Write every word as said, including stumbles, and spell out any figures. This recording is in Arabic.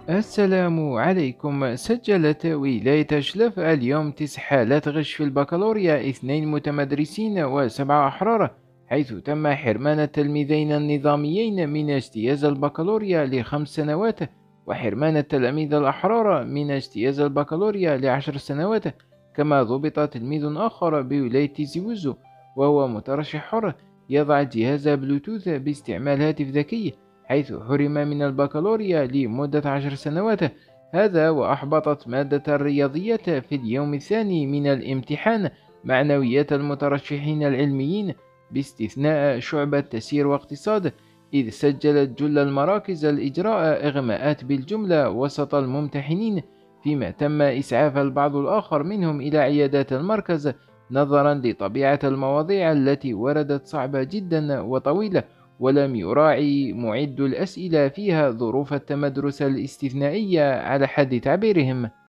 السلام عليكم. سجلت ولاية شلف اليوم تسع حالات غش في البكالوريا، اثنين متمدرسين وسبعة أحرار، حيث تم حرمان التلميذين النظاميين من اجتياز البكالوريا لخمس سنوات، وحرمان التلاميذ الأحرار من اجتياز البكالوريا لعشر سنوات. كما ضبط تلميذ آخر بولاية تيزي وزو، وهو مترشح حر يضع جهاز بلوتوث باستعمال هاتف ذكي، حيث حرم من البكالوريا لمدة عشر سنوات. هذا وأحبطت مادة الرياضيات في اليوم الثاني من الامتحان معنويات المترشحين العلميين، باستثناء شعبة تسيير واقتصاد، إذ سجلت جل المراكز الإجراء إغماءات بالجملة وسط الممتحنين، فيما تم إسعاف البعض الآخر منهم إلى عيادات المركز نظرا لطبيعة المواضيع التي وردت صعبة جدا وطويلة، ولم يراعي معد الأسئلة فيها ظروف التمدرس الاستثنائية على حد تعبيرهم.